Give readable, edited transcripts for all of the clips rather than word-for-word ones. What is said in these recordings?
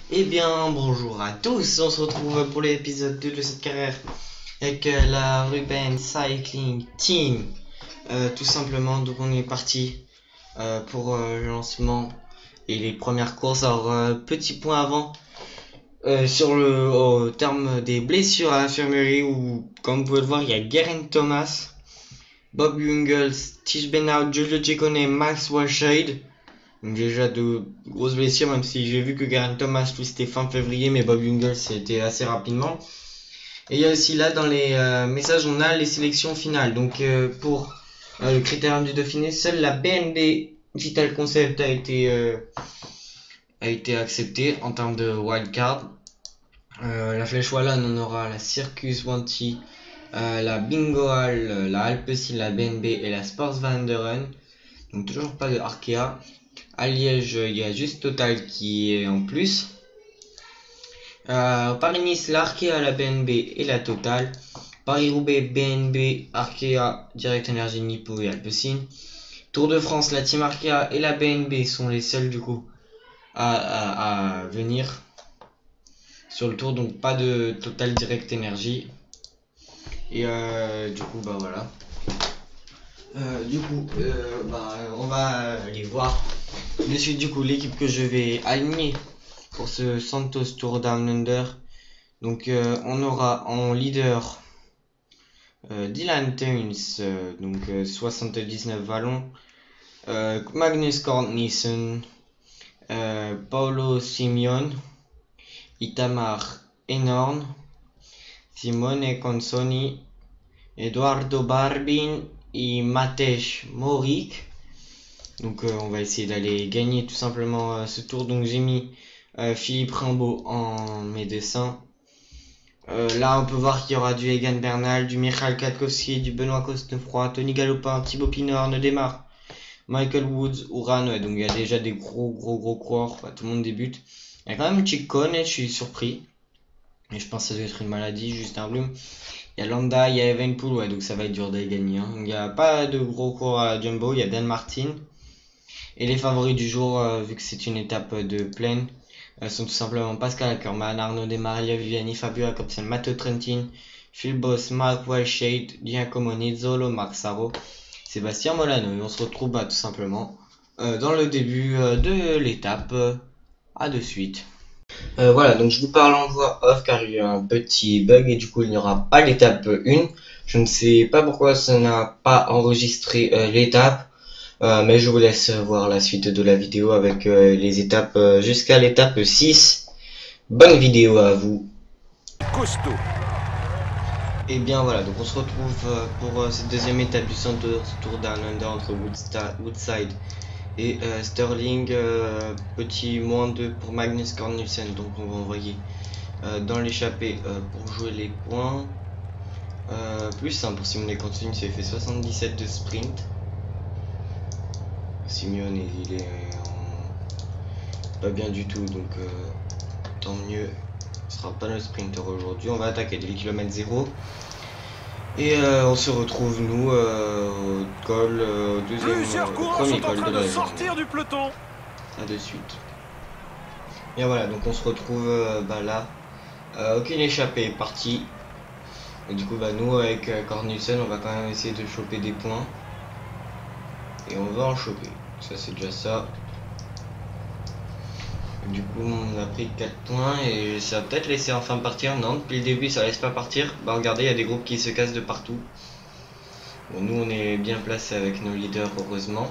Eh bien, bonjour à tous, on se retrouve pour l'épisode 2 de cette carrière avec la Ruben Cycling Team. Tout simplement, donc on est parti pour le lancement et les premières courses. Alors, petit point avant, au terme des blessures à l'infirmerie, où comme vous pouvez le voir, il y a Geraint Thomas, Bob Jungels, Tish Benoit, Giulio Ciccone, Max Walscheid. Donc déjà de grosses blessures, même si j'ai vu que Geraint Thomas lui c'était fin février, mais Bob Jungels c'était assez rapidement. Et il y a aussi là dans les messages on a les sélections finales. Donc pour le critérium du Dauphiné, seule la BNB Vital Concept a été acceptée en termes de wildcard. La Flèche Wallonne on aura la Circus Wanty, la Bingo Hall, la Alpecin, la BNB et la Sports Van der Run. Donc toujours pas de Arkea. À Liège, il y a juste Total qui est en plus. Paris-Nice, l'Arkea, la BNB et la Total. Paris-Roubaix, BNB, Arkea, Direct Energy, Nippo et Alpecin. Tour de France, la Team Arkea et la BNB sont les seuls du coup à venir sur le tour, donc pas de Total Direct Energy. Et du coup, bah voilà. On va aller voir de suite du coup l'équipe que je vais aligner pour ce Santos Tour Down Under. Donc on aura en leader Dylan Teuns, 79 vallons, Magnus Cort Nielsen, Paolo Simeon, Itamar Enorn, Simone Consoni, Eduardo Barbin et Matej Morik. Donc on va essayer d'aller gagner tout simplement ce tour. Donc j'ai mis Philippe Rimbaud en mes dessins. Là on peut voir qu'il y aura du Egan Bernal, du Michal Kwiatkowski, du Benoît Cosnefroy, Tony Galopin, Thibaut Pinot, Arnaud Démarre, Michael Woods, Uran. Ouais, donc il y a déjà des gros coureurs, tout le monde débute. Il y a quand même Ciccone, je suis surpris. Et je pense que ça doit être une maladie, Justin Bloom. Il y a Landa, il y a Evenepoel, ouais, donc ça va être dur d'aller gagner. Il n'y a pas de gros coureurs à Jumbo, il y a Dan Martin. Et les favoris du jour, vu que c'est une étape de plaine, sont tout simplement Pascal Ackermann, Arnaud Demaria, Viviani, Fabio Jacobsen, Matteo Trentin, Phil Boss, Mark Walscheid, Giacomo Nizzolo, Marc Sarro, Sébastien Molano. Et on se retrouve tout simplement dans le début de l'étape. À de suite. Voilà, donc je vous parle en voix off car il y a un petit bug et du coup il n'y aura pas l'étape 1. Je ne sais pas pourquoi ça n'a pas enregistré l'étape. Mais je vous laisse voir la suite de la vidéo avec les étapes jusqu'à l'étape 6. Bonne vidéo à vous. Costaud. Et bien voilà, donc on se retrouve pour cette deuxième étape du Santos Tour Down Under entre Woodside et Sterling. Petit moins 2 pour Magnus Cort Nielsen, donc on va envoyer dans l'échappée pour jouer les points. Plus 1 pour Simone Consoni, il fait 77 de sprint. Simeone il est pas bien du tout, donc tant mieux, ce sera pas le sprinter aujourd'hui. On va attaquer dès le kilomètre 0 et on se retrouve nous au col, au premier col de la sortir du peloton. À de suite. Et voilà, donc on se retrouve là. Aucune échappée est partie. Et du coup nous avec Cort Nielsen on va quand même essayer de choper des points. Et on va en choper. Ça c'est déjà ça. Du coup on a pris 4 points et ça va peut-être laisser enfin partir. Non, depuis le début ça laisse pas partir. Regardez, il y a des groupes qui se cassent de partout. Bon, nous on est bien placés avec nos leaders heureusement.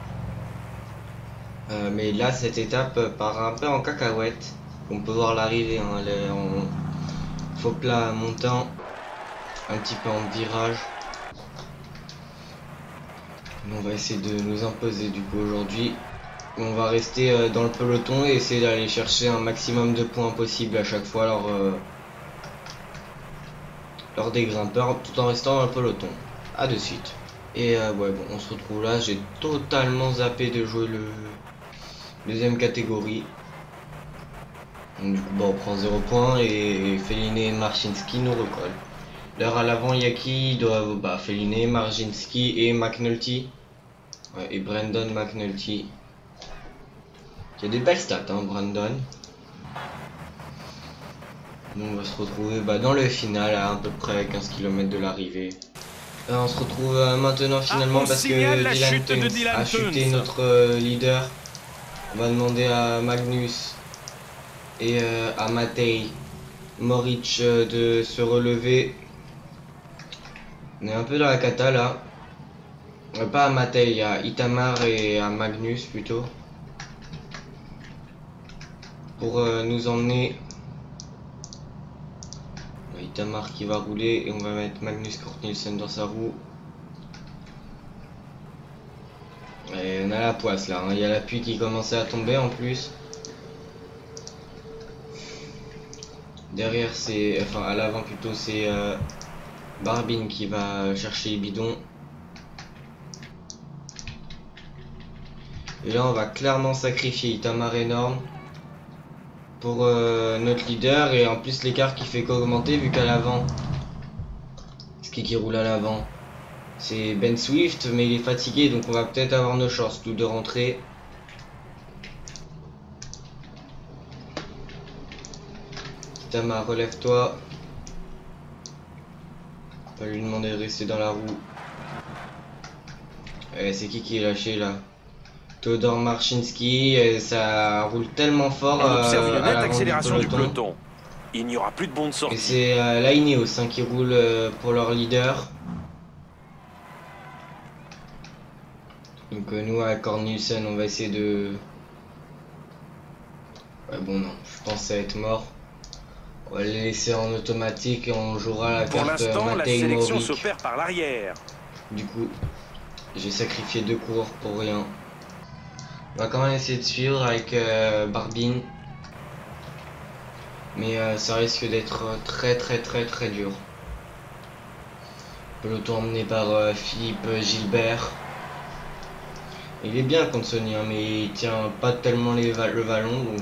Mais là cette étape part un peu en cacahuète. On peut voir l'arrivée, hein, elle est en faux plat montant, un petit peu en virage. On va essayer de nous imposer du coup aujourd'hui. On va rester dans le peloton et essayer d'aller chercher un maximum de points possible à chaque fois lors des grimpeurs, tout en restant dans le peloton. À de suite. Et ouais, bon, on se retrouve là. J'ai totalement zappé de jouer le deuxième catégorie. Donc, du coup, on prend 0 points et Feline et Marcinski nous recollent. L'heure à l'avant, il y a qui? Ils doivent Feline, Marcinski et McNulty. Ouais, et Brandon McNulty. Il y a des belles stats, hein, Brandon. Bon, on va se retrouver dans le final à peu près 15 km de l'arrivée. On se retrouve maintenant finalement on parce que signale la Dylan chute de Tuns Dylan a chuté Tuns. notre leader. On va demander à Magnus et à Matej Moric de se relever. On est un peu dans la cata là. Pas à Matej, à Itamar et à Magnus plutôt. Pour nous emmener. Itamar qui va rouler et on va mettre Magnus Cort Nielsen dans sa roue. Et on a la poisse là, hein. Il y a la pluie qui commençait à tomber en plus. Derrière c'est, enfin à l'avant plutôt c'est Barbin qui va chercher les bidons. Et là on va clairement sacrifier Itamar énorme pour notre leader, et en plus l'écart qui fait qu'augmenter vu qu'à l'avant, ce qui roule à l'avant c'est Ben Swift, mais il est fatigué donc on va peut-être avoir nos chances tout de rentrer. Itamar, relève-toi. On va lui demander de rester dans la roue. C'est qui est lâché là? Todor Marchinski, ça roule tellement fort On observe une à nette l'avant accélération du peloton. peloton. Il n'y aura plus de bons de Et sortie. c'est la Ineos qui roule pour leur leader. Donc nous à Cort Nielsen on va essayer de... Ouais bon non, je pense que ça va être mort. On va les laisser en automatique et on jouera la Pour carte l'instant, la Matej sélection Moric. s'opère par l'arrière. Du coup, j'ai sacrifié 2 coureurs pour rien. On va quand même essayer de suivre avec Barbin. Mais ça risque d'être très dur. Peloton emmené par Philippe Gilbert. Il est bien contre Sony, hein, mais il tient pas tellement le vallon, donc...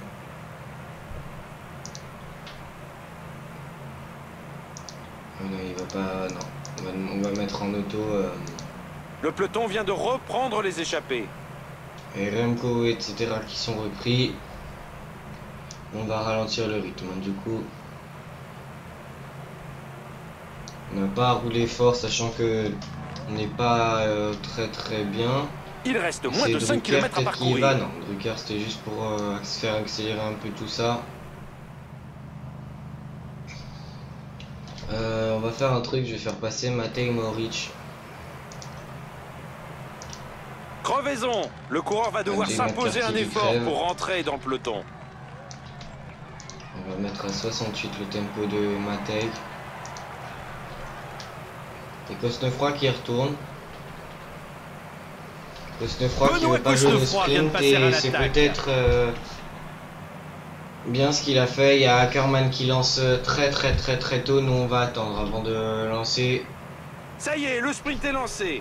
non, il va pas... Non, on va mettre en auto... Le peloton vient de reprendre les échappées. et Remco, etc. qui sont repris. On va ralentir le rythme, hein, du coup. On n'a pas à rouler fort, sachant que on n'est pas très bien. Il reste moins de C'est 5 Drucker km à peut-être qui y va. parcourir. Non, Drucker c'était juste pour faire accélérer un peu tout ça. On va faire un truc, je vais faire passer Matej Moric. Crevaison. Le coureur va devoir Matej s'imposer un McCarthy qui effort crève. pour rentrer dans le peloton. On va mettre à 68 le tempo de Matej. Et Cosnefroy qui retourne. Cosnefroy qui Benoît veut pas jouer le Cosnefroy vient de sprint, passer à et c'est l'attaque. peut-être bien ce qu'il a fait. Il y a Ackermann qui lance très tôt. Nous on va attendre avant de lancer. Ça y est, le sprint est lancé.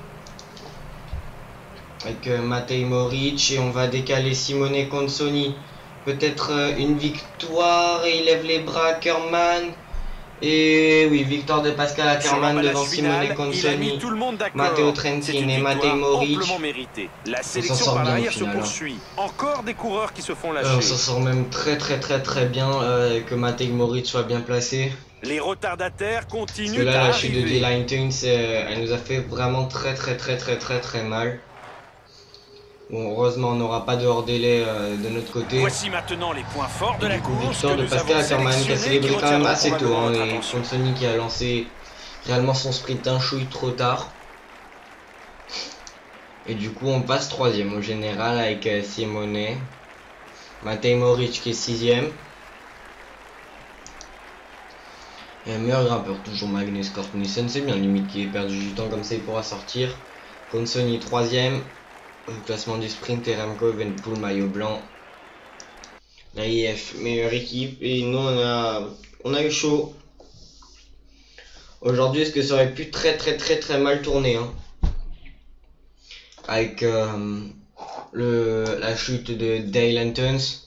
Avec Matej Moric, et on va décaler Simone Consoni. Peut-être une victoire, et il lève les bras Ackermann. Et oui, victoire de Pascal Ackermann devant Simone Consoni, Matteo Trentin et Matej Moric. La sélection par l'arrière se poursuit. Encore des coureurs qui se font lâcher. On s'en sort même très bien, que Matej Moric soit bien placé. Les retardataires continuent. Parce que là, la chute de Dylan Tuns, elle nous a fait vraiment très mal. Bon, heureusement, on n'aura pas de hors-délai de notre côté. Voici maintenant les points forts de la course. Victoire de Pascal Ackermann qui a célébré quand même assez tôt, hein, et Consoni qui a lancé réellement son sprint un chouille trop tard. Et du coup, on passe 3ème au général avec Simone. Matej Moric qui est 6ème. Et un meilleur grimpeur, toujours Magnus Cort Nielsen, c'est bien, limite qu'il ait perdu du temps comme ça, il pourra sortir. Consoni 3ème. Au classement du sprint, et Remco Evenepoel maillot blanc. La IF meilleure équipe, et nous on a eu chaud. Aujourd'hui, est-ce que ça aurait pu très mal tourner, hein, avec la chute de Dylan Tuns.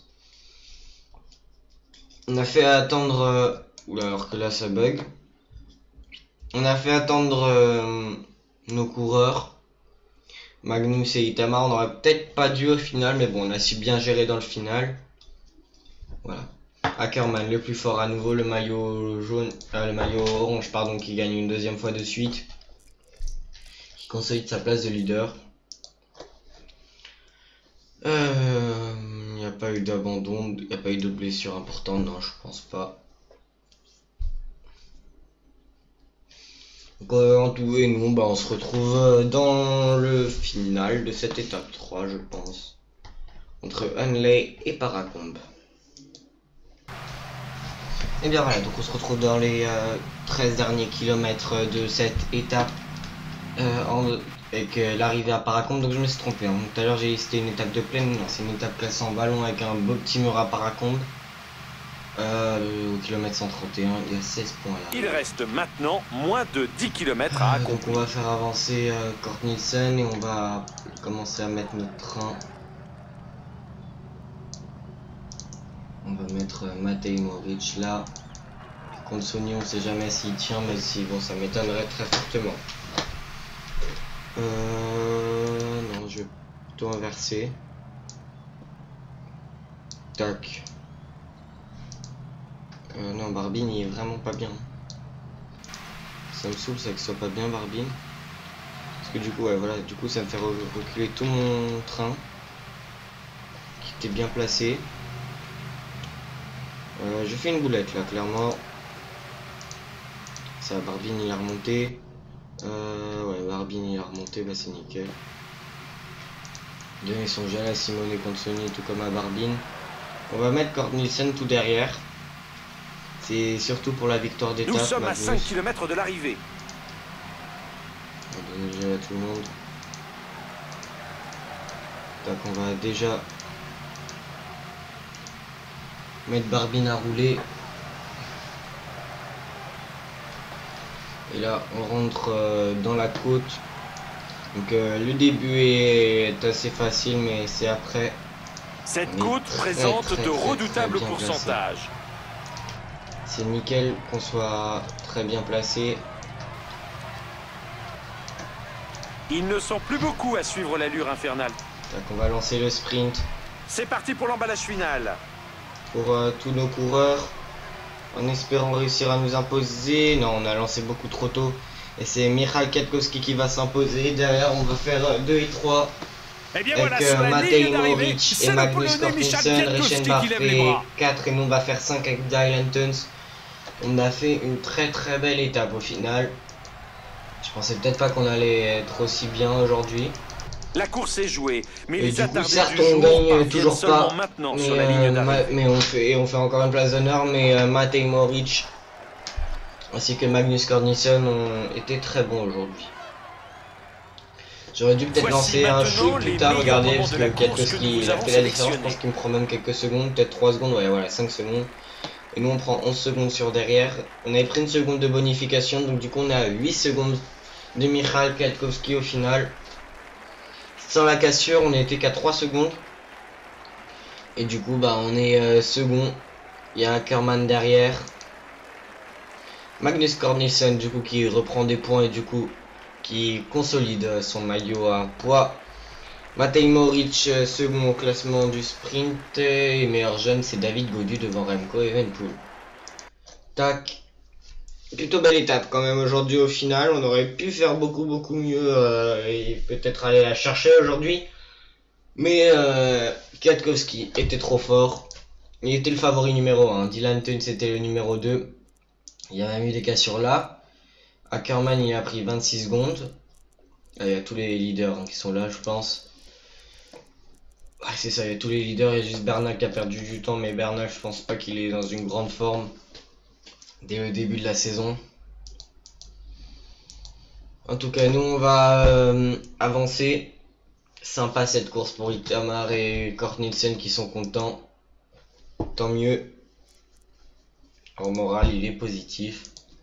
On a fait attendre oula, alors que là ça bug. On a fait attendre nos coureurs Magnus et Itamar. On n'aurait peut-être pas dû au final, mais bon, on a su bien gérer dans le final. Voilà. Ackermann le plus fort à nouveau, le maillot jaune, le maillot orange pardon, qui gagne une deuxième fois de suite, qui consolide sa place de leader. Il n'y a pas eu d'abandon, il n'y a pas eu de blessure importante, non je pense pas. Donc, en tout et nous, on se retrouve dans le final de cette étape 3 je pense, entre Hanley et Paracombe. Et bien voilà, donc on se retrouve dans les 13 derniers kilomètres de cette étape avec l'arrivée à Paracombe. Donc je me suis trompé, hein. Tout à l'heure j'ai dit c'était une étape de plaine, non c'est une étape classée en ballon avec un beau petit mur à Paracombe. Au kilomètre 131, il y a 16 points là. Il reste maintenant moins de 10 km à accomplir. Donc on va faire avancer Kort Nielsen et on va commencer à mettre notre train. On va mettre Matej Moric là. Contre Sony, on sait jamais s'il tient, mais si bon, ça m'étonnerait très fortement. Non, je vais plutôt inverser. Tac. Non, Barbine il est vraiment pas bien. Ça me saoule ça que ce soit pas bien Barbine. Parce que du coup, ouais, voilà, du coup ça me fait reculer tout mon train. Qui était bien placé. Je fais une boulette là, clairement. Ça, Barbine il a remonté. Ouais, Barbine il a remonté, bah c'est nickel. Donner son gel à Simone contre Sony, tout comme à Barbine. On va mettre Kort Nielsen tout derrière. C'est surtout pour la victoire d'étape. Nous sommes à 5 km de l'arrivée. On va donner le gel à tout le monde. Donc on va déjà mettre Barbine à rouler. Et là on rentre dans la côte. Donc le début est assez facile, mais c'est après. Cette côte présente de redoutables pourcentages. C'est nickel qu'on soit très bien placé. Ils ne sont plus beaucoup à suivre l'allure infernale. Donc on va lancer le sprint. C'est parti pour l'emballage final. Pour tous nos coureurs. En espérant réussir à nous imposer. Non, on a lancé beaucoup trop tôt. Et c'est Michal Kwiatkowski qui va s'imposer. Derrière, on va faire 2 et 3. Et bien avec voilà, Matej Moric et Magnus Kort Nielsen. Reichenbach fait 4 et nous on va faire 5 avec Dylan Tuns. On a fait une très très belle étape au final. Je pensais peut-être pas qu'on allait être aussi bien aujourd'hui. La course est jouée, mais et les du coup, attardés certes, du on jour gagne toujours pas. maintenant Mais, sur la ligne d'arrivée. mais on fait encore une place d'honneur. Mais Matej Moric ainsi que Magnus Kort Nielsen ont été très bons aujourd'hui. J'aurais dû peut-être lancer un shoot plus tard, regardez, parce que Kwiatkowski il a fait la différence, je pense qu'il me prend même quelques secondes, peut-être 3 secondes, ouais voilà, 5 secondes. Et nous on prend 11 secondes sur derrière. On avait pris une seconde de bonification, donc du coup on est à 8 secondes de Michal Kwiatkowski au final. Sans la cassure, on n'était qu'à 3 secondes. Et du coup bah on est second. Il y a Ackermann derrière. Magnus Kort Nielsen du coup qui reprend des points et du coup qui consolide son maillot à poids. Matej Moric second au classement du sprint et meilleur jeune c'est David Gaudu devant Remco Evenepoel. Tac. Plutôt belle étape quand même aujourd'hui au final. On aurait pu faire beaucoup mieux et peut-être aller la chercher aujourd'hui. Mais Kwiatkowski était trop fort. Il était le favori numéro 1. Dylan Tuns était le numéro 2. Il y a même eu des cassures là. Ackermann il a pris 26 secondes. Il y a tous les leaders qui sont là je pense. Ouais c'est ça, il y a tous les leaders, il y a juste Bernal qui a perdu du temps, mais Bernal je pense pas qu'il est dans une grande forme dès le début de la saison. En tout cas nous on va avancer. Sympa cette course pour Itamar et Kort Nielsen qui sont contents. Tant mieux. Au moral il est positif.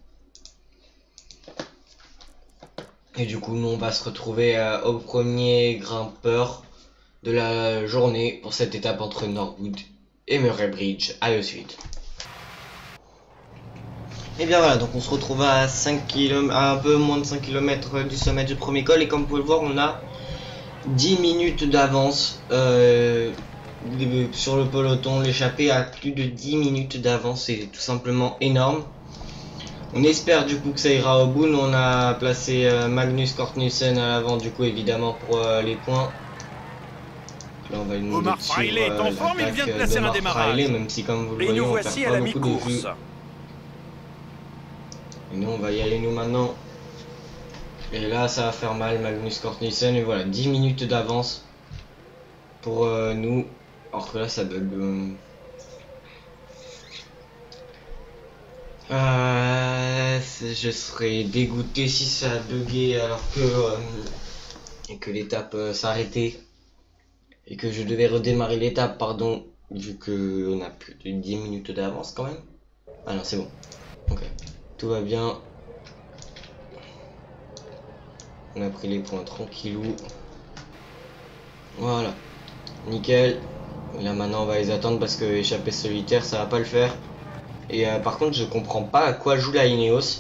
Et du coup nous on va se retrouver au premier grimpeur de la journée pour cette étape entre Norwood et Murray Bridge. À la suite. Et bien voilà, donc on se retrouve à 5 km, à un peu moins de 5 km du sommet du premier col. Et comme vous pouvez le voir, on a 10 minutes d'avance sur le peloton. L'échappée a plus de 10 minutes d'avance, c'est tout simplement énorme. On espère du coup que ça ira au bout. Nous on a placé Magnus Cort Nielsen à l'avant du coup évidemment pour les points. Là on va lui demander de suivre l'attaque d'Omar Fraile, même si comme vous le voyez on perd pas beaucoup de vues. Et nous on va y aller nous maintenant. Et là ça va faire mal Magnus Cort Nielsen. Et voilà 10 minutes d'avance pour nous. Alors que là ça bug. Je serais dégoûté si ça a bugué alors que l'étape s'arrêtait et que je devais redémarrer l'étape, pardon, vu que on a plus de 10 minutes d'avance quand même. Ah non, c'est bon. Ok, tout va bien. On a pris les points tranquillou. Voilà, nickel. Et là maintenant on va les attendre parce que échapper solitaire ça va pas le faire. Et par contre je comprends pas à quoi joue la Ineos.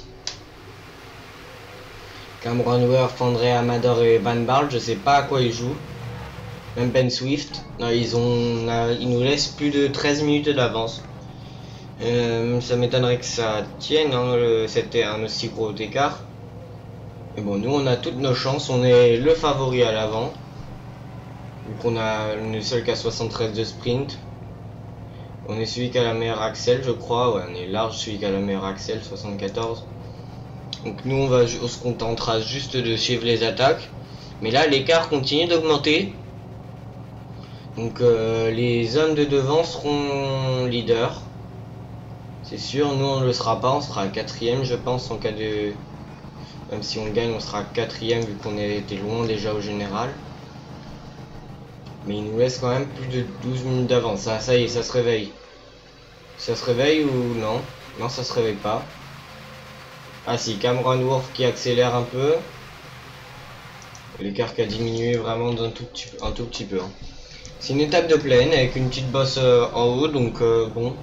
Cameron Wurf, André Amador et Van Barle, je sais pas à quoi ils jouent. Même Ben Swift, non, ils nous laissent plus de 13 minutes d'avance. Ça m'étonnerait que ça tienne, hein, c'était un aussi gros écart. Mais bon, nous on a toutes nos chances, on est le favori à l'avant. Donc on est seul qu'à 73 de sprint. On est celui qui a la meilleure axelle, je crois. Ouais, on est large celui qui a la meilleure axelle, 74. Donc nous on se contentera juste de suivre les attaques. Mais là l'écart continue d'augmenter. Donc les hommes de devant seront leaders. C'est sûr, nous on ne le sera pas, on sera 4ème je pense en cas de... Même si on gagne on sera 4ème vu qu'on était loin déjà au général. Mais il nous laisse quand même plus de 12 minutes d'avance. Ah, ça y est, ça se réveille. Ça se réveille ou non? Non, ça se réveille pas. Ah si, Cameron Wurf qui accélère un peu. L'écart qui a diminué vraiment d'un tout petit peu. Hein. C'est une étape de plaine avec une petite bosse en haut, donc bon.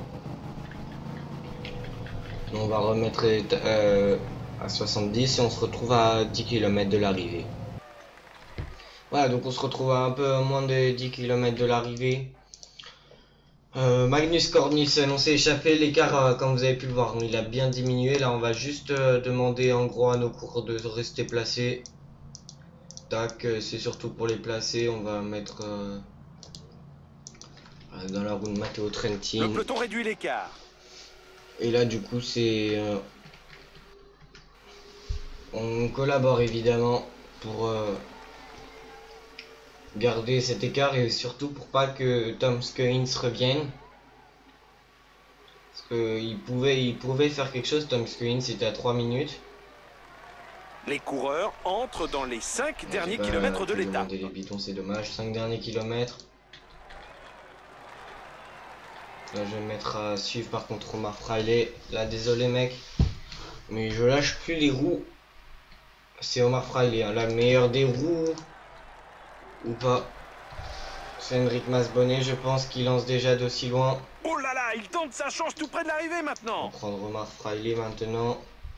On va remettre à 70 et on se retrouve à 10 km de l'arrivée. Voilà, donc on se retrouve à un peu moins de 10 km de l'arrivée. Magnus Cort Nielsen, on s'est échappé, l'écart comme vous avez pu le voir, il a bien diminué. Là on va juste demander en gros à nos coureurs de rester placés. Tac, c'est surtout pour les placer, on va mettre dans la roue de Matteo Trentin. Le peloton réduit l'écart. Et là du coup c'est... on collabore évidemment pour... garder cet écart et surtout pour pas que Tom Skujins revienne, parce que il pouvait faire quelque chose. Tom Skujins était à 3 minutes. Les coureurs entrent dans les 5 derniers kilomètres de l'étape. Les bidons, c'est dommage. 5 derniers kilomètres. Là je vais me mettre à suivre par contre Omar Fraile. Là désolé mec, mais je lâche plus les roues. C'est Omar Fraile, hein, la meilleure des roues. Ou pas. C'est Henrik Masbonnet, je pense, qui lance déjà d'aussi loin. Oh là là, il tente sa chance tout près de l'arrivée maintenant. On va prendre Omar Fraile maintenant.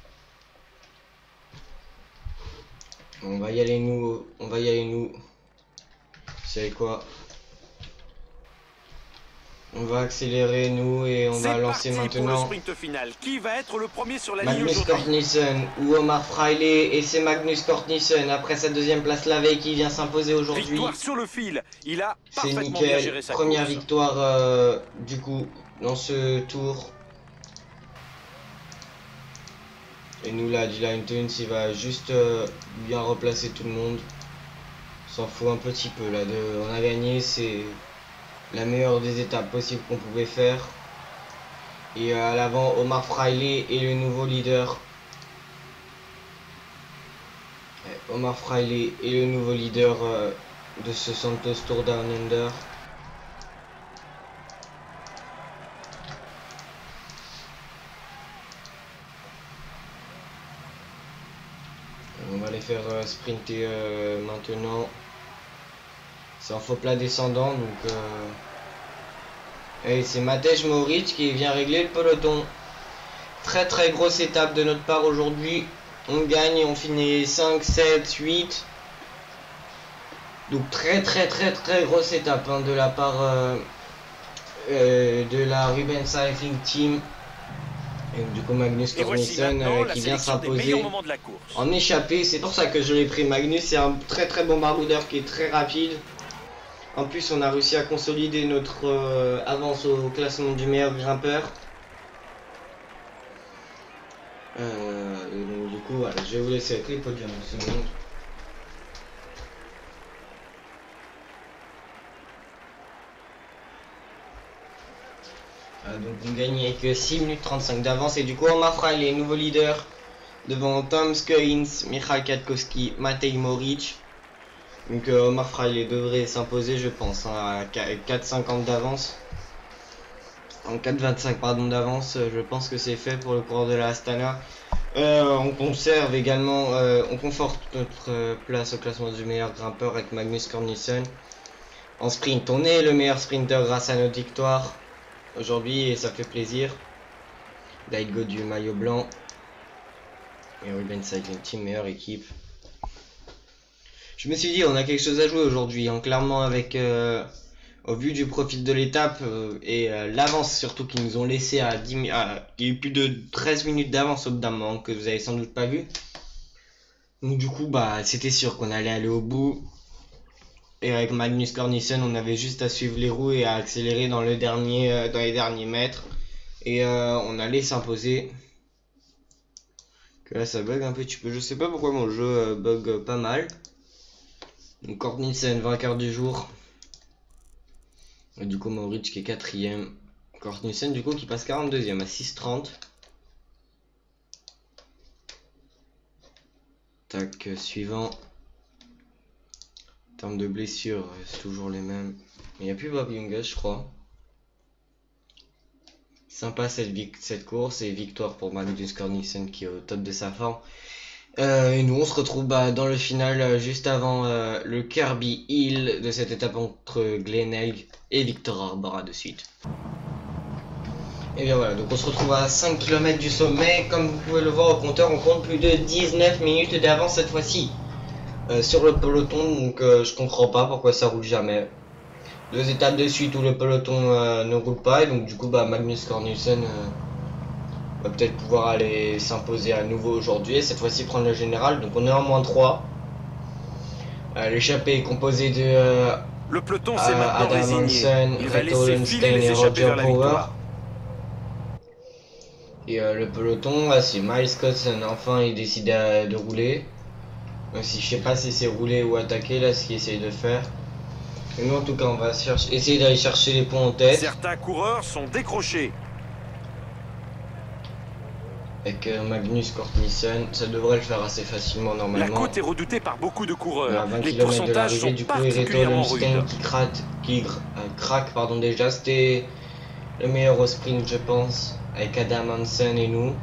On va y aller nous. Vous savez quoi? On va accélérer nous et on va lancer maintenant. Pour le sprint final. Qui va être le premier sur la ligne Magnus Cort Nielsen ou Omar Fraile, et c'est Magnus Cort Nielsen après sa deuxième place la veille qui vient s'imposer aujourd'hui. Victoire sur le fil. Il a c'est parfaitement bien géré nickel. sa Première course. victoire du coup dans ce tour. Et nous là, Dylan Tunes, il va juste bien replacer tout le monde. S'en fout un petit peu là. On a gagné, c'est la meilleure des étapes possibles qu'on pouvait faire. Et à l'avant, Omar Fraile est le nouveau leader. Omar Fraile est le nouveau leader de ce Santos Tour Down Under. On va les faire sprinter maintenant. C'est un faux plat descendant, donc et c'est Matej Mohoric qui vient régler le peloton. Très très grosse étape de notre part aujourd'hui. On gagne, on finit 5, 7, 8. Donc très grosse étape hein, de la part de la Ruben Cycling Team. Et du coup Magnus Cornelissen qui vient s'imposer en échappée. C'est pour ça que je l'ai pris. Magnus, c'est un très très bon baroudeur qui est très rapide. En plus on a réussi à consolider notre avance au classement du meilleur grimpeur. Donc, du coup voilà, je vais vous laisser avec les podiums en seconde. Donc on gagne avec 6 minutes 35 d'avance et du coup on m'affera les nouveaux leaders devant Tom Skuyens, Michal Kwiatkowski, Matej Moric. Donc Omar Fraile devrait s'imposer je pense hein, à 4,50 d'avance. En 4,25 pardon d'avance, je pense que c'est fait pour le coureur de la Astana. On conserve également, on conforte notre place au classement du meilleur grimpeur avec Magnus Cornelissen. En sprint, on est le meilleur sprinter grâce à notre victoire aujourd'hui et ça fait plaisir. Daigo du maillot blanc et Ruben Cycling Team meilleure équipe. Je me suis dit on a quelque chose à jouer aujourd'hui hein, clairement avec au vu du profil de l'étape et l'avance surtout qu'ils nous ont laissé à 10 il y a eu plus de 13 minutes d'avance au bout d'un moment que vous avez sans doute pas vu. Donc du coup bah c'était sûr qu'on allait aller au bout. Et avec Magnus Cornelissen, on avait juste à suivre les roues et à accélérer dans le dernier, dans les derniers mètres. Et on allait s'imposer. Que là ça bug un petit peu. Je sais pas pourquoi mon jeu bug pas mal. Donc Cornelissen, vainqueur du jour. Et du coup Moric qui est 4ème. Cornelissen du coup qui passe 42ème à 6,30. Tac, suivant. En termes de blessures, c'est toujours les mêmes. Il n'y a plus Bob Jungels, je crois. Sympa cette course et victoire pour Magnus Cornelissen qui est au top de sa forme. Et nous on se retrouve dans le final juste avant le Kirby Hill de cette étape entre Glenelg et Victor Arbora de suite. Et bien voilà, donc on se retrouve à 5 km du sommet. Comme vous pouvez le voir au compteur, on compte plus de 19 minutes d'avance cette fois-ci. Sur le peloton, donc je comprends pas pourquoi ça roule jamais. 2 étapes de suite où le peloton ne roule pas et donc du coup Magnus Cornelissen va peut-être pouvoir aller s'imposer à nouveau aujourd'hui et cette fois-ci prendre le général. Donc on est en -3. L'échappée est composée de le peloton s'est maintenant résigné. Il va laisser filer les et échappés vers la victoire. Et le peloton, c'est Miles Scotson, enfin il décide de rouler. Même si je sais pas si c'est rouler ou attaquer là ce qu'il essaye de faire. Et nous en tout cas on va essayer d'aller chercher les points en tête. Certains coureurs sont décrochés. Avec Magnus Cornelissen, ça devrait le faire assez facilement normalement. La côte est redoutée par beaucoup de coureurs. 20 les km pourcentages sont du coup, particulièrement rudes. Qui craque pardon déjà, c'était le meilleur au sprint je pense, avec Adam Hansen et nous.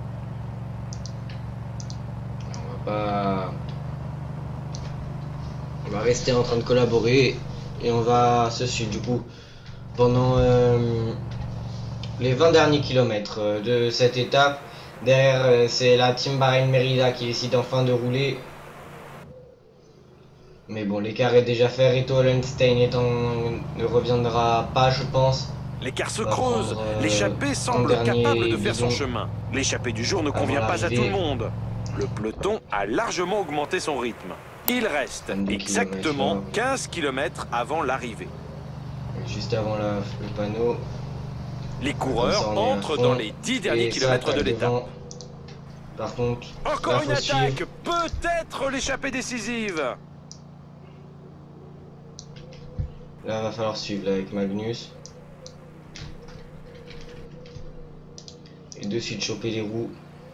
On va rester en train de collaborer et on va se suivre du coup pendant les 20 derniers kilomètres de cette étape. Derrière c'est la Team Bahrain Merida qui décide enfin de rouler. Mais bon l'écart est déjà fait, Reto Hollenstein ne reviendra pas je pense. L'écart se creuse, l'échappée semble capable de faire son chemin. L'échappée du jour ne convient pas à tout le monde. Le peloton a largement augmenté son rythme. Il reste exactement 15 km avant l'arrivée. Juste avant le panneau. Les coureurs entrent dans les 10 derniers kilomètres de l'étape. Par contre, encore une attaque, peut-être l'échappée décisive. Là, va falloir suivre là, avec Magnus. Et de suite choper les roues.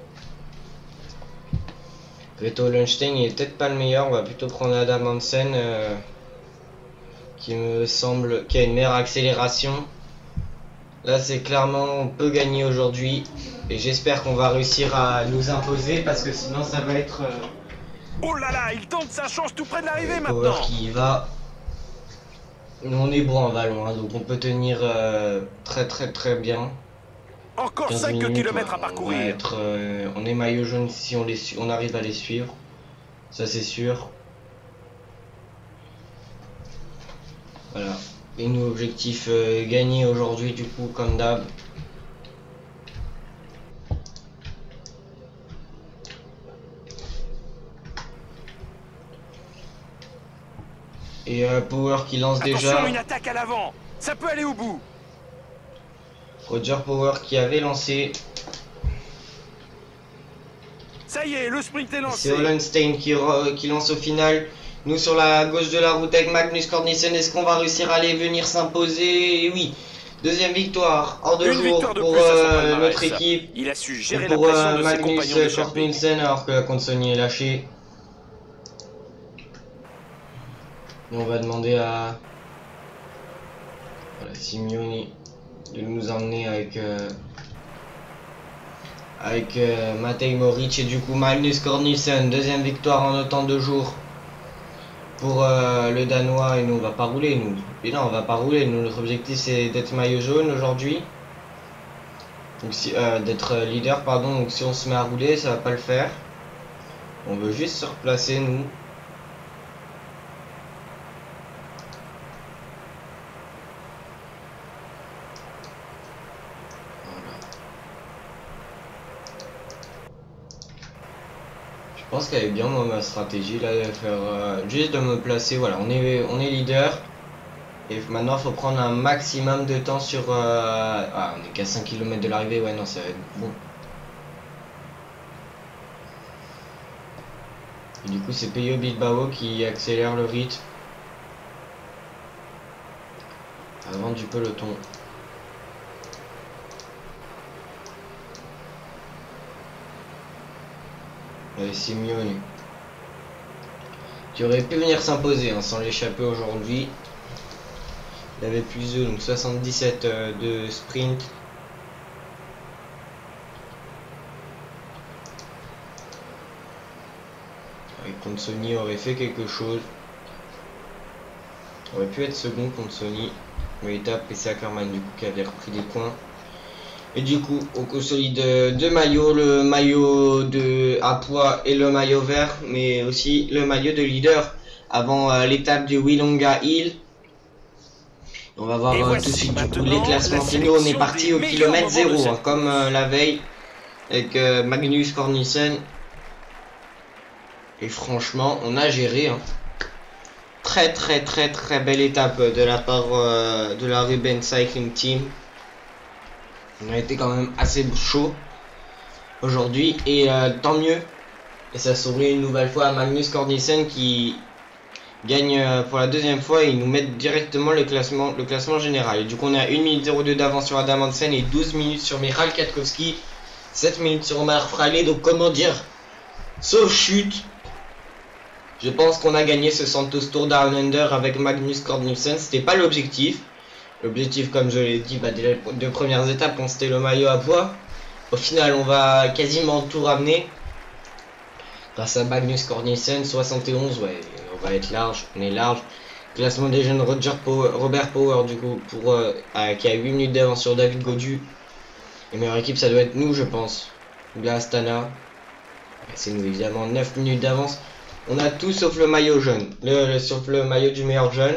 Reto Hollenstein il est peut-être pas le meilleur, on va plutôt prendre Adam Hansen qui me semble qui a une meilleure accélération. Là c'est clairement on peut gagner aujourd'hui et j'espère qu'on va réussir à nous imposer parce que sinon ça va être oh là là, il tente sa chance tout près de l'arrivée maintenant. Qui y va. Nous on est bon en vallon hein, donc on peut tenir très bien. Encore 5 km à parcourir. On est maillot jaune si on arrive à les suivre. Ça c'est sûr. Voilà. Et nous, objectif gagné aujourd'hui, du coup, comme d'hab. Et Power qui lance Attention, déjà. une attaque à l'avant. Ça peut aller au bout. Roger Power qui avait lancé. Ça y est, le sprint est C'est lancé. Hollenstein qui lance au final. Nous sur la gauche de la route avec Magnus Cornissen. Est-ce qu'on va réussir à aller venir s'imposer? Oui. Deuxième victoire hors de Une jour victoire de pour plus à son palmarès. notre équipe. Il a su Et gérer la pour pression de ses Magnus compagnons d'échappée. Cornissen alors que la Consoni est lâchée. Et on va demander à voilà, Simeoni de nous emmener avec Matej Moric et du coup Magnus Cornissen. Deuxième victoire en autant de jours pour le Danois. Et nous on va pas rouler nous. Et non, on va pas rouler. Nous, notre objectif c'est d'être maillot jaune aujourd'hui. Donc si, d'être leader pardon. Donc si on se met à rouler ça va pas le faire. On veut juste se replacer nous. Je pense qu'elle est bien moi, ma stratégie là de faire juste de me placer. Voilà, on est leader et maintenant il faut prendre un maximum de temps sur ah, on est qu'à 5 km de l'arrivée. Ouais non, ça va être bon. Et du coup c'est Pello Bilbao qui accélère le rythme avant du peloton. Allez, Simeoni qui aurait pu venir s'imposer hein, sans l'échapper aujourd'hui. Il avait plus de donc 77 de sprint. Avec Consoni aurait fait quelque chose. Aurait pu être second Consoni. Mais étape et c'est Ackermann du coup qui avait repris des points. Et du coup, on consolide deux maillots, le maillot à poids et le maillot vert, mais aussi le maillot de leader avant l'étape du Willunga Hill. On va voir tout de suite du coup les classements finaux. On est parti au kilomètre 0, hein, comme la veille avec Magnus Cornissen. Et franchement, on a géré. Hein. Très belle étape de la part de la Ruben Cycling Team. On a été quand même assez chaud aujourd'hui et tant mieux. Et ça sourit une nouvelle fois à Magnus Cornissen qui gagne pour la deuxième fois et ils nous mettent directement le classement général. Et du coup on est à 1 minute 02 d'avance sur Adam Hansen et 12 minutes sur Michal Kwiatkowski, 7 minutes sur Omar Fraile. Donc comment dire, sauf chute, je pense qu'on a gagné ce Santos Tour Down Under avec Magnus Cornissen. C'était pas l'objectif. L'objectif, comme je l'ai dit, dès les deux premières étapes, c'était le maillot à poids. Au final, on va quasiment tout ramener. Grâce à Magnus Cornissen, 71, ouais, on va être large, on est large. Classement des jeunes Robert Power, du coup, qui a 8 minutes d'avance sur David Gaudu. Et meilleure équipe, ça doit être nous, je pense. La Astana. C'est nous, évidemment, 9 minutes d'avance. On a tout sauf le maillot jaune, sauf le maillot du meilleur jeune.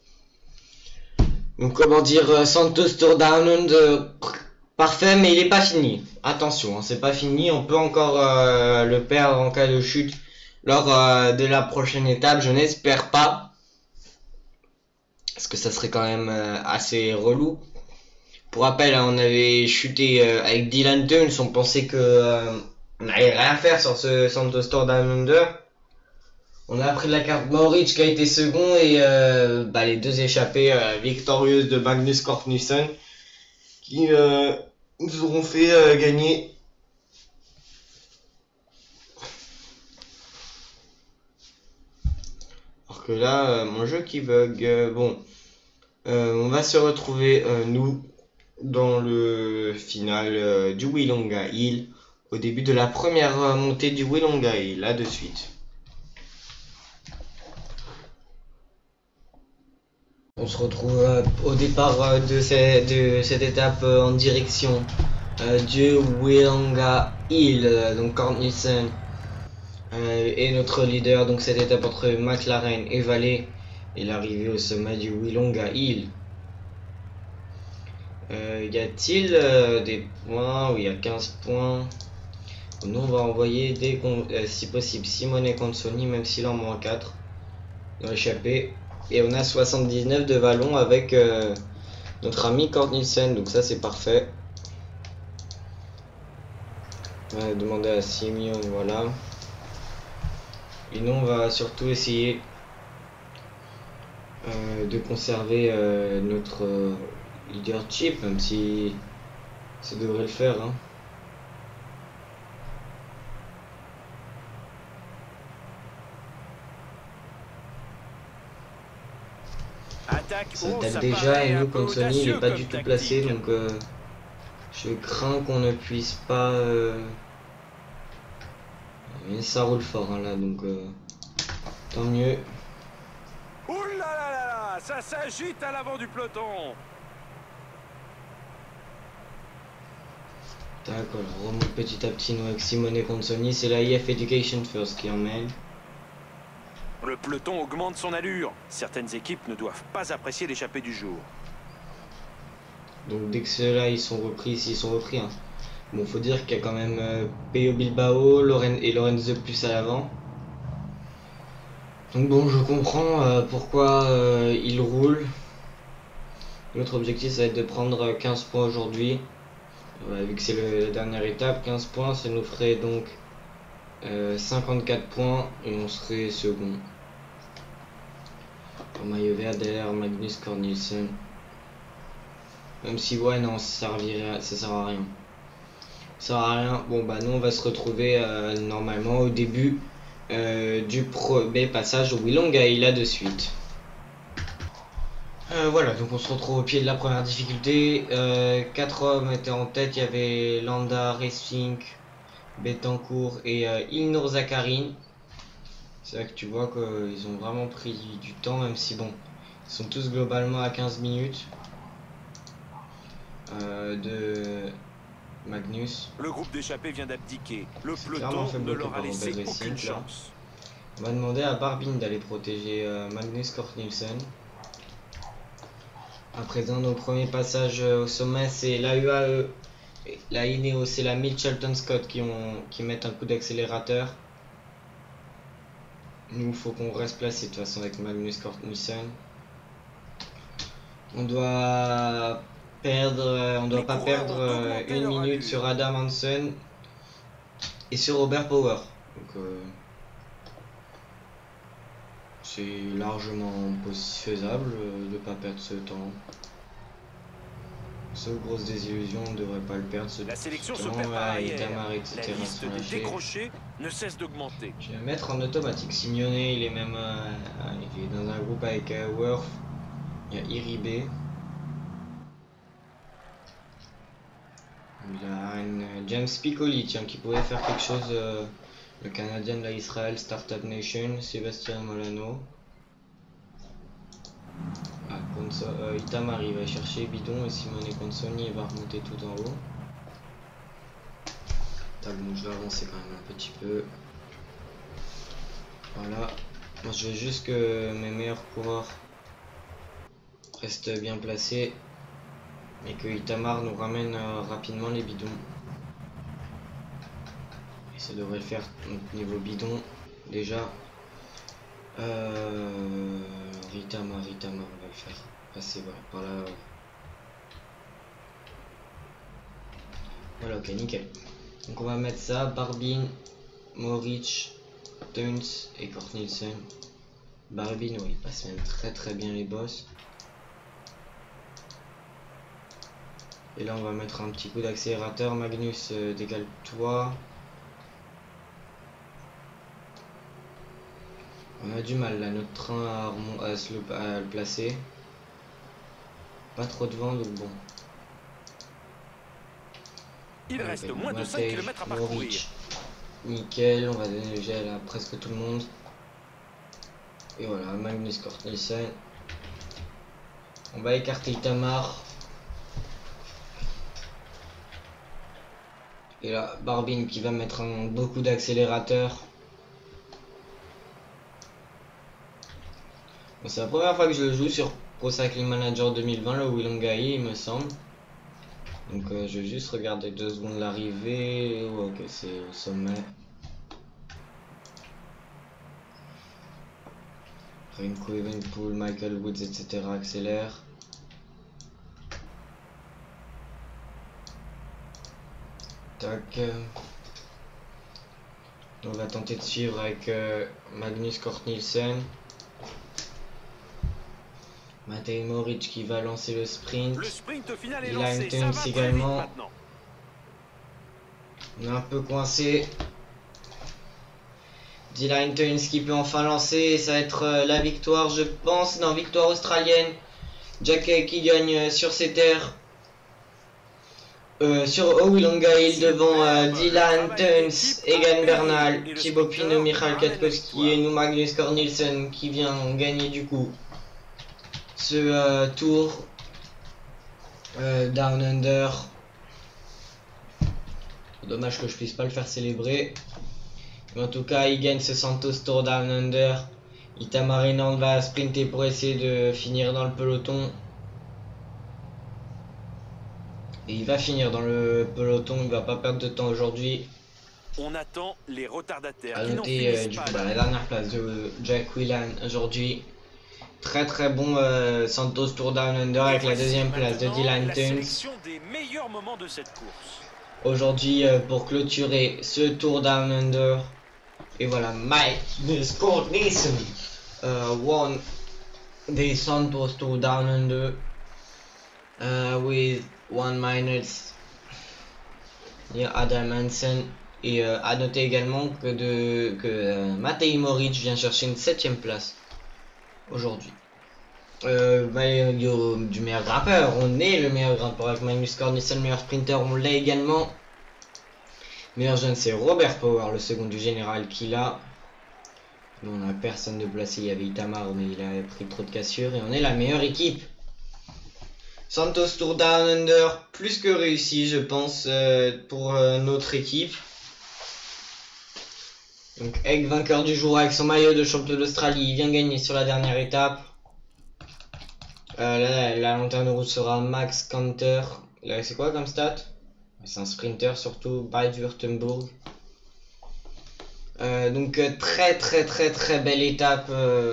Donc comment dire, Santos Tour Down Under, parfait, mais il est pas fini. Attention, hein, c'est pas fini, on peut encore le perdre en cas de chute lors de la prochaine étape, je n'espère pas. Parce que ça serait quand même assez relou. Pour rappel, hein, on avait chuté avec Dylan Teuns, on pensait que on n'allait rien faire sur ce Santos Tour Down Under. On a pris la carte Moric qui a été second et les deux échappées victorieuses de Magnus Cornissen qui nous auront fait gagner. Alors que là, mon jeu qui bug. Bon, on va se retrouver nous dans le final du Willunga Hill au début de la première montée du Willunga Hill, là de suite. On se retrouve au départ de cette étape en direction du Willunga Hill, donc Cornissen est notre leader. Donc cette étape entre McLaren et Vallée et l'arrivée au sommet du Willunga Hill. Y a-t-il des points où il y a 15 points? Nous on va envoyer si possible Simone Consoni, même s'il en manque 4 dans l'échappée. Et on a 79 de vallon avec notre ami Kurt Nielsen, donc ça c'est parfait. On va demander à Simeon, voilà. Et nous on va surtout essayer de conserver notre leadership, même si ça devrait le faire, hein. Ça attaque déjà et nous comme Sony il est pas du tout placé, donc je crains qu'on ne puisse pas mais ça roule fort hein, là, donc tant mieux. Ouh là là là là, ça s'agite à l'avant du peloton. D'accord, on remonte petit à petit nous avec Simone Consoni, c'est la IF Education First qui emmène. Le peloton augmente son allure. Certaines équipes ne doivent pas apprécier l'échappée du jour. Donc dès que ceux-là ils sont repris, s'ils sont repris, hein. Bon, faut dire qu'il y a quand même Peyo Bilbao, Lorenzo plus à l'avant. Donc bon, je comprends pourquoi il roule. Notre objectif ça va être de prendre 15 points aujourd'hui. Vu que c'est la dernière étape, 15 points, ça nous ferait donc 54 points et on serait second. En maillot vert derrière Magnus Kurt Nielsen. Même si ouais non ça sert à rien. Ça sert à rien. Bon bah nous on va se retrouver normalement au début du premier passage au Willongai là de suite. Voilà, donc on se retrouve au pied de la première difficulté. 4 hommes étaient en tête, il y avait Landa, Racing, Betancourt et Ilnur Zakarin. C'est là que tu vois qu'ils ont vraiment pris du temps, même si bon, ils sont tous globalement à 15 minutes de Magnus. Le groupe d'échappés vient d'abdiquer. Le peloton ne leur a laissé aucune chance. On va demander à Barbin d'aller protéger Magnus Kurt Nielsen. À présent, nos premiers passages au sommet, c'est la UAE, la Ineos, c'est la Mitchelton Scott qui mettent un coup d'accélérateur. Nous, il faut qu'on reste placé de toute façon avec Magnus Kurt Nielsen. On doit pas perdre une minute sur Adam Hansen et sur Robert Power. Donc, c'est largement faisable de ne pas perdre ce temps. Sauf grosse désillusion, on ne devrait pas le perdre. La sélection se perd par arrière. La liste des décrochés ne cesse d'augmenter. Je vais la mettre en automatique. Simeone, il est même il est dans un groupe avec Worth. Il y a Iribe. Il a James Piccoli, tiens, qui pourrait faire quelque chose. Le Canadien de la Israel Startup Nation, Sébastien Molano. Itamar il va chercher Bidon et Simone Consoni va remonter tout en haut. Bon, je vais avancer quand même un petit peu. Voilà. Moi je veux juste que mes meilleurs coureurs restent bien placés et que Itamar nous ramène rapidement les bidons. Et ça devrait le faire niveau bidon déjà. Itamar, on va le faire passer voilà, par là. Voilà, ok, nickel. Donc on va mettre ça, Barbin, Moric, Tuns et Kurt Nielsen. Barbin, oui, il passe même très bien les boss. Et là on va mettre un petit coup d'accélérateur. Magnus, dégale-toi. On a du mal là, notre train à le placer. Pas trop de vent, donc bon. Il reste moins de 5 km à parcourir. Nickel, on va donner le gel à presque tout le monde. Et voilà, Magnus Kurt Nielsen. On va écarter Itamar. Et là, Barbin qui va mettre beaucoup d'accélérateur. Bon, c'est la première fois que je le joue sur Pro Cycling Manager 2020, le Willongai, il me semble. Donc je vais juste regarder 2 secondes l'arrivée. Oh, ok, c'est au sommet. Remco Evenepoel, Michael Woods, etc. accélère. Tac. On va tenter de suivre avec Magnus Cort Nielsen. Matej Moric qui va lancer le sprint. Le sprint final est Dylan lancé, ça Teuns va très vite également. maintenant. On est un peu coincé. Dylan Teuns qui peut enfin lancer. Ça va être la victoire, je pense. Non, victoire australienne. Jack qui gagne sur ses terres. Sur Owilonga devant Dylan Teuns, Egan Bernal, Thibaut Pinot, Michael Kwiatkowski et nous Magnus Cort Nielsen qui vient gagner du coup ce tour Down Under. Dommage que je puisse pas le faire célébrer. Mais en tout cas, il gagne ce Santos Tour Down Under. Itamar Enand va sprinter pour essayer de finir dans le peloton. Et il va finir dans le peloton, il va pas perdre de temps aujourd'hui. On attend les retardataires. À Qui n'en noter finissent du pas coup là. la dernière place de Jack Whelan aujourd'hui. Très très bon Santos Tour Down Under avec la deuxième place de Dylan La Teuns. sélection des meilleurs moments de cette course. Aujourd'hui pour clôturer ce Tour Down Under. Et voilà, Magnus Cort Nielsen won the Santos Tour Down Under with 1 minute near Adam Hansen. Et à noter également que Matej Moric vient chercher une 7ème place aujourd'hui. Du meilleur grimpeur, on est le meilleur grimpeur avec Magnus Cort Nielsen, meilleur sprinter, on l'a également. Meilleur jeune, c'est Robert Power, le second du général qui l'a. Nous, on n'a personne de placé, il y avait Itamar, mais il a pris trop de cassures. Et on est la meilleure équipe. Santos Tour Down Under, plus que réussi, je pense, pour notre équipe. Donc, Egg, vainqueur du jour avec son maillot de champion d'Australie, il vient gagner sur la dernière étape. Là, la lanterne rouge sera Max Kanter. Là, c'est quoi comme stat? C'est un sprinter, surtout, Bad-Württemberg. Donc très belle étape,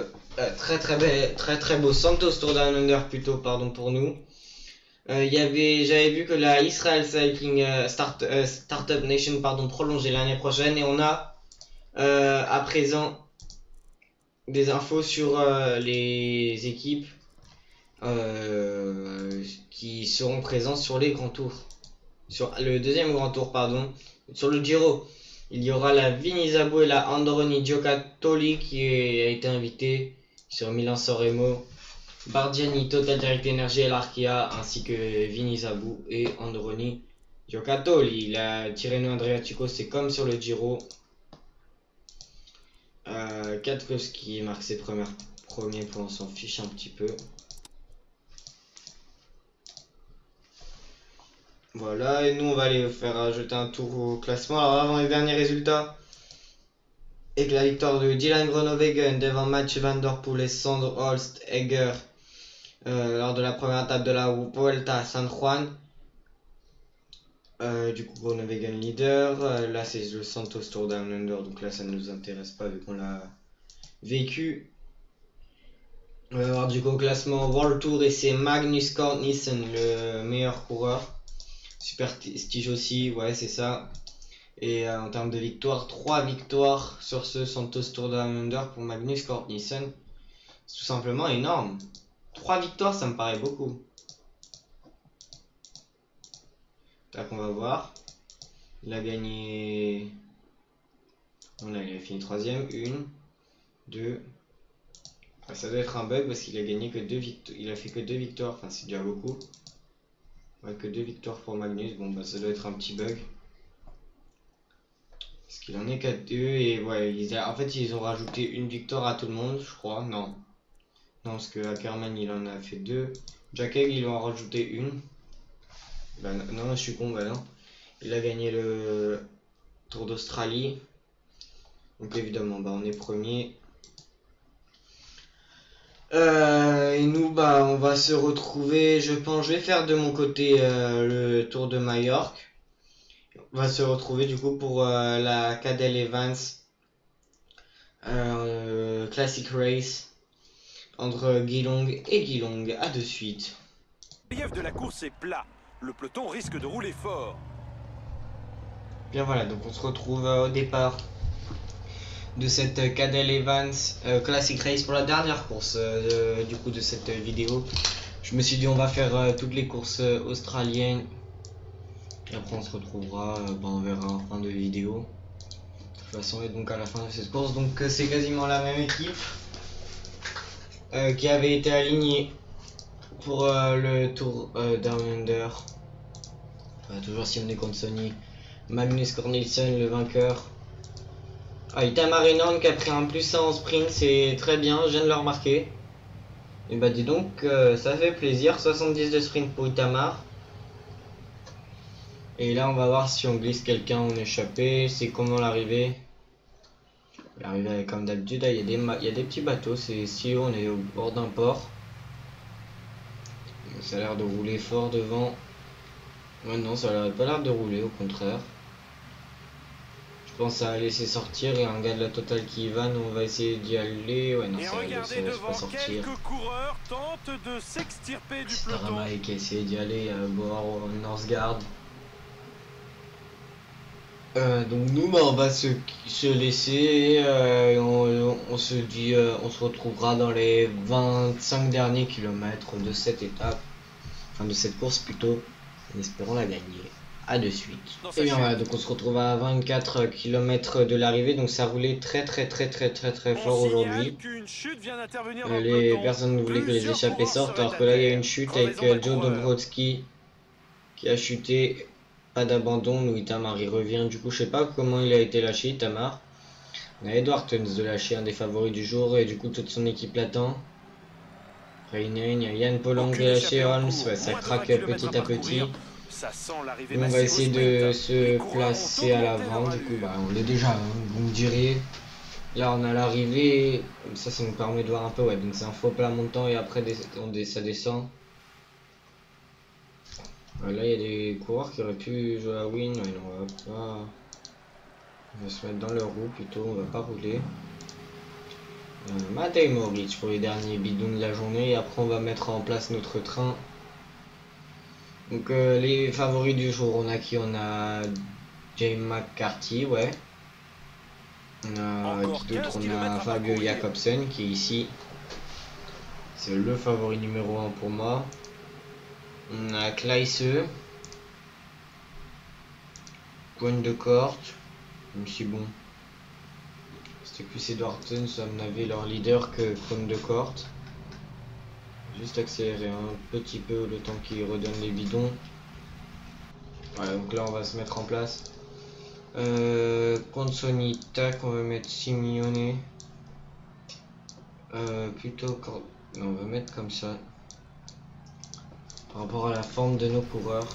très beau Santos Tour Down Under plutôt, pardon, pour nous. J'avais vu que la Israel Cycling Startup Nation prolongeait l'année prochaine, et on a à présent des infos sur les équipes qui seront présentes sur les grands tours, sur le deuxième grand tour, pardon, sur le Giro. Il y aura la Vinizabou et la Androni Giocattoli qui a été invité sur Milan-San Remo, Bardiani, Total Direct Energy et l'Arkea, ainsi que Vinizabou et Androni Giocattoli. La Tirreno Adriatico, c'est comme sur le Giro. Kwiatkowski marque ses premiers points, on s'en fiche un petit peu. Voilà, et nous on va aller faire ajouter un tour au classement. Alors avant les derniers résultats, avec la victoire de Dylan Groenewegen devant Mathieu Van Der Poel et Sander Holst Egger lors de la première étape de la Vuelta à San Juan. Du coup Groenewegen leader. Là c'est le Santos Tour Down Under, donc là ça ne nous intéresse pas vu qu'on l'a vécu. Alors du coup au classement World Tour, et c'est Magnus Cort Nielsen le meilleur coureur. Super Stige aussi, ouais c'est ça. Et en termes de victoires, 3 victoires sur ce Santos Tour Down Under pour Magnus Cort Nielsen. C'est tout simplement énorme. 3 victoires, ça me paraît beaucoup. Tac, on va voir. Il a gagné... Non, là, il a fini 3ème. 1, 2... Ah, ça doit être un bug parce qu'il a gagné que 2 victoires. Il a fait que 2 victoires, enfin c'est déjà beaucoup. Ouais, que 2 victoires pour Magnus, bon bah ça doit être un petit bug. Parce qu'il en est qu'à 2, et ouais, en fait ils ont rajouté une victoire à tout le monde, je crois. Non, parce que Ackerman il en a fait 2. Jack Egg ils en ont rajouté une. Bah non, je suis con, bah non. Il a gagné le Tour d'Australie. Donc évidemment, bah on est premier. Et nous, bah, on va se retrouver, je pense, je vais faire de mon côté le Tour de Majorque. On va se retrouver du coup pour la Cadel Evans Classic Race entre Geelong et Geelong. À de suite. Le relief de la course est plat. Le peloton risque de rouler fort. Bien voilà, donc on se retrouve au départ de cette Cadel Evans Classic Race pour la dernière course du coup de cette vidéo. Je me suis dit on va faire toutes les courses australiennes et après on se retrouvera, on verra en fin de vidéo. De toute façon, et donc à la fin de cette course, donc c'est quasiment la même équipe qui avait été alignée pour le Tour Down Under. Toujours Simone Consoni, Magnus Cornelsen le vainqueur. Itamar Enorn qui a pris un +1 en sprint, c'est très bien, je viens de le remarquer. Et bah dis donc, ça fait plaisir, 70 de sprint pour Itamar. Et là on va voir si on glisse quelqu'un en échappée, c'est comment l'arrivée. L'arrivée comme d'habitude, il y a des petits bateaux, c'est si on est au bord d'un port. Ça a l'air de rouler fort devant. Ouais, non, ça n'a pas l'air de rouler, au contraire. Je pense à laisser sortir et un gars de la Total qui y va, nous on va essayer d'y aller. Ouais, non, ça va pas sortir. Quelques coureurs tentent de s'extirper du peloton. Staramae qui a essayé d'y aller à bord Northgard. Donc nous on va se laisser et on se dit on se retrouvera dans les 25 derniers kilomètres de cette étape, enfin de cette course plutôt, en espérant la gagner. À de suite. Et bien voilà, donc on se retrouve à 24 km de l'arrivée, donc ça roulait très fort aujourd'hui. Les personnes voulaient que les échappées sortent, alors que là il y a une chute avec Joe Dobrowski qui a chuté. Pas d'abandon, nous Itamar il revient, du coup je sais pas comment il a été lâché Itamar. On a Edward Tuns de lâcher, un des favoris du jour, et du coup toute son équipe l'attend. Reinen, il y a Yann Polong qui a lâché Holmes, ouais, ça craque petit à petit. On va essayer de se placer à l'avant, du coup bah on l'est déjà, hein, vous me direz. Là on a l'arrivée, ça nous permet de voir un peu, ouais, donc c'est un faux plat montant et après ça descend. Là il y a des coureurs qui auraient pu jouer à win, ouais, non, on va se mettre dans leur roue plutôt, on va pas rouler. Matej Moric pour les derniers bidons de la journée et après on va mettre en place notre train. Donc les favoris du jour, on a qui? On a James McCarthy, ouais. On a qui d'autre? On a Fabio Jakobsen qui est ici. C'est le favori numéro 1 pour moi. On a Kleisse, Point de Corte, même si bon, c'était plus Edward Tuns à mon avis leur leader que Point de Corte. Juste accélérer un petit peu le temps qu'il redonne les bidons. Ouais, donc là on va se mettre en place. Consoni, tac, on va mettre Simeone. Plutôt, non, on va mettre comme ça. Par rapport à la forme de nos coureurs.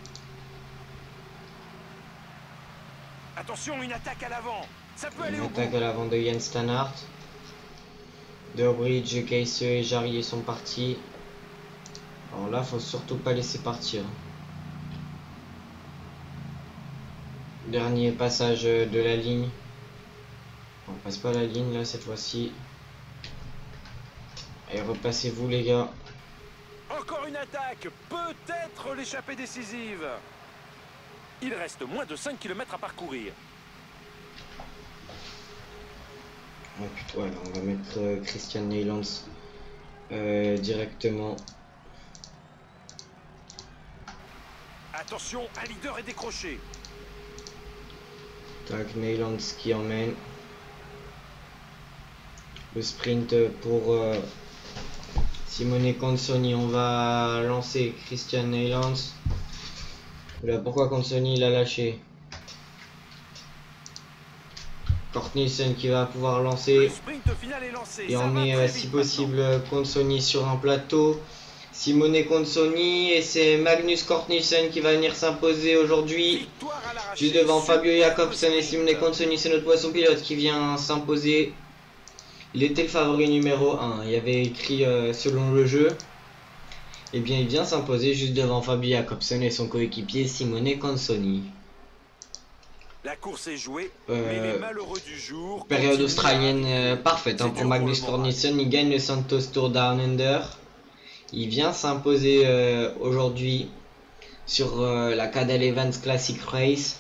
Attention, une attaque à l'avant. Ça peut aller au bout. Une attaque à l'avant de Jens Stannard. Durbridge, Keisse et Jarier sont partis. Alors là, faut surtout pas laisser partir. Dernier passage de la ligne. On passe pas la ligne là cette fois-ci. Et repassez-vous les gars. Encore une attaque, peut-être l'échappée décisive. Il reste moins de 5 km à parcourir. Oh putain, ouais, on va mettre Christian Neylands directement. Attention, un leader est décroché. Tac, Neylands qui emmène. Le sprint pour Simone Consoni. On va lancer Christian Neylands. Là, pourquoi Consoni l'a lâché? Cornelissen qui va pouvoir lancer. Et on est si possible Consoni sur un plateau. Simone Consoni et c'est Magnus Cornelissen qui va venir s'imposer aujourd'hui. Juste devant Fabio Jakobsen et Simone Consoni, c'est notre poisson pilote qui vient s'imposer. Il était le favori numéro 1. Il y avait écrit selon le jeu. Et bien il vient s'imposer juste devant Fabio Jakobsen et son coéquipier Simone Consoni. La course est jouée, mais les malheureux du jour... Période australienne parfaite hein, pour Magnus Cort Nielsen. Il gagne le Santos Tour Down Under. Il vient s'imposer aujourd'hui sur la Cadel Evans Classic Race.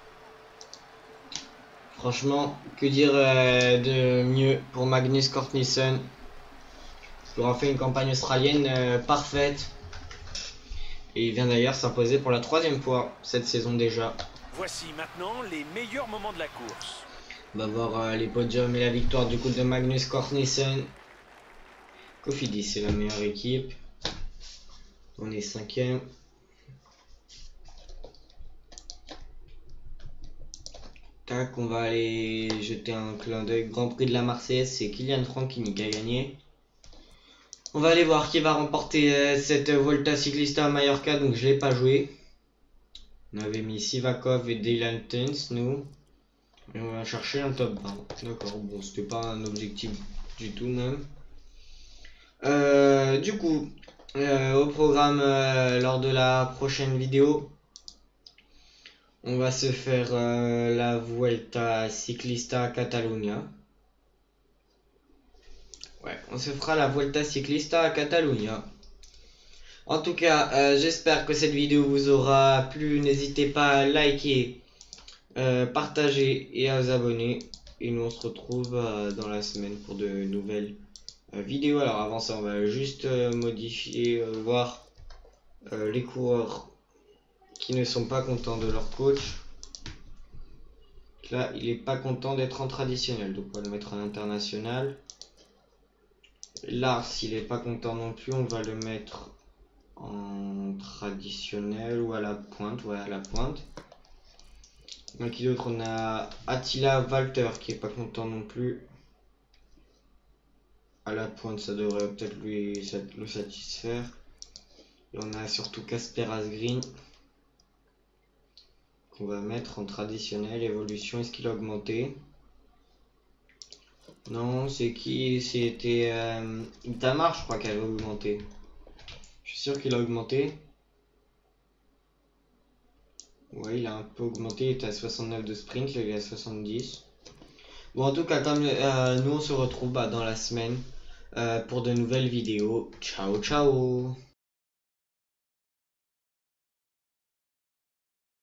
Franchement, que dire de mieux pour Magnus Cort Nielsen, qui aura fait une campagne australienne parfaite. Et il vient d'ailleurs s'imposer pour la 3e fois cette saison déjà. Voici maintenant les meilleurs moments de la course. On va voir les podiums et la victoire du coup de Magnus Cort Nielsen. Cofidis c'est la meilleure équipe. On est 5e. Tac, on va aller jeter un clin d'œil. Grand Prix de la Marseillaise, c'est Kilian Franchini qui a gagné. On va aller voir qui va remporter cette Volta Ciclista à Mallorca, donc je l'ai pas joué. On avait mis Sivakov et Dylan Tens, nous. Et on va chercher un top 20. D'accord, bon, c'était pas un objectif du tout même. Du coup, au programme lors de la prochaine vidéo, on va se faire la Vuelta Ciclista à Catalunya. Ouais, on se fera la Vuelta Ciclista à Catalunya. En tout cas, j'espère que cette vidéo vous aura plu. N'hésitez pas à liker, partager et à vous abonner. Et nous on se retrouve dans la semaine pour de nouvelles vidéos. Alors avant ça, on va juste modifier, voir les coureurs qui ne sont pas contents de leur coach. Là, il est pas content d'être en traditionnel, donc on va le mettre en international. Lars, il est pas content non plus, on va le mettre en traditionnel ou à la pointe. Ouais, à la pointe. Donc qui d'autre? On a Attila Walter qui est pas content non plus. À la pointe, ça devrait peut-être le satisfaire. Et on a surtout Casper Asgreen qu'on va mettre en traditionnel. Évolution, est-ce qu'il a augmenté? Non, c'est qui? C'était Itamar, je crois qu'elle a augmenté. Je suis sûr qu'il a augmenté. Ouais, il a un peu augmenté, il était à 69 de sprint, là il est à 70. Bon, en tout cas, comme nous on se retrouve dans la semaine pour de nouvelles vidéos. Ciao, ciao!